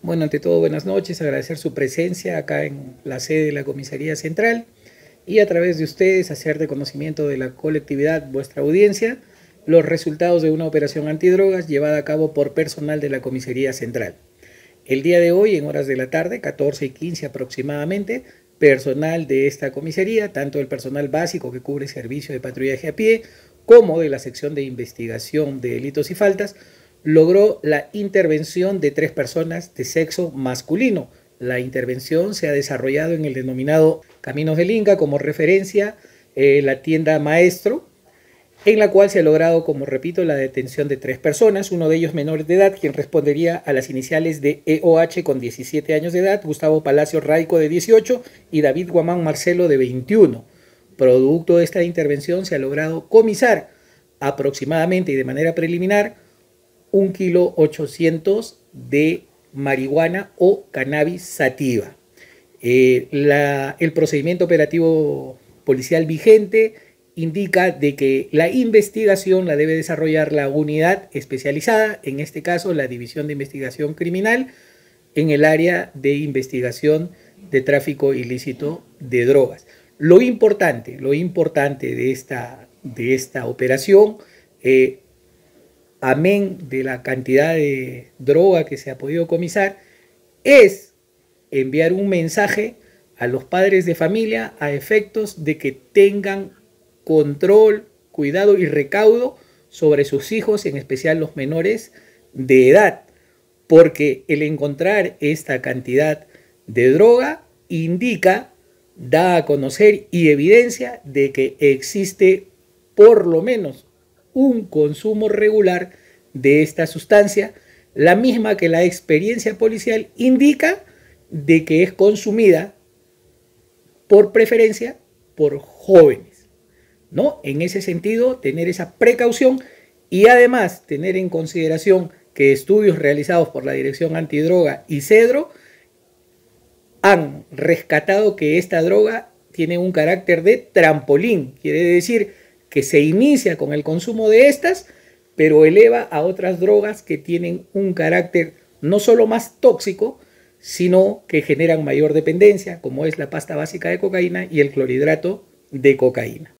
Bueno, ante todo, buenas noches, agradecer su presencia acá en la sede de la Comisaría Central y a través de ustedes hacer de conocimiento de la colectividad, vuestra audiencia, los resultados de una operación antidrogas llevada a cabo por personal de la Comisaría Central. El día de hoy, en horas de la tarde, 14:15 aproximadamente, personal de esta comisaría, tanto el personal básico que cubre servicio de patrullaje a pie, como de la sección de investigación de delitos y faltas, logró la intervención de 3 personas de sexo masculino. La intervención se ha desarrollado en el denominado Caminos del Inca, como referencia la tienda Maestro, en la cual se ha logrado, como repito, la detención de 3 personas, uno de ellos menor de edad, quien respondería a las iniciales de EOH con 17 años de edad, Gustavo Palacio Raico de 18 y David Guamán Marcelo de 21. Producto de esta intervención se ha logrado comisar aproximadamente y de manera preliminar 1,8 kg de marihuana o cannabis sativa. El procedimiento operativo policial vigente indica de que la investigación la debe desarrollar la unidad especializada, en este caso la División de Investigación Criminal, en el área de investigación de tráfico ilícito de drogas. Lo importante de esta operación, amén de la cantidad de droga que se ha podido comisar, es enviar un mensaje a los padres de familia a efectos de que tengan control, cuidado y recaudo sobre sus hijos, en especial los menores de edad, porque el encontrar esta cantidad de droga indica, da a conocer y evidencia de que existe por lo menos un consumo regular de esta sustancia, la misma que la experiencia policial indica de que es consumida por preferencia por jóvenes, ¿no? En ese sentido, tener esa precaución y además tener en consideración que estudios realizados por la Dirección Antidroga y CEDRO han rescatado que esta droga tiene un carácter de trampolín, quiere decir que se inicia con el consumo de estas, pero eleva a otras drogas que tienen un carácter no solo más tóxico, sino que generan mayor dependencia, como es la pasta básica de cocaína y el clorhidrato de cocaína.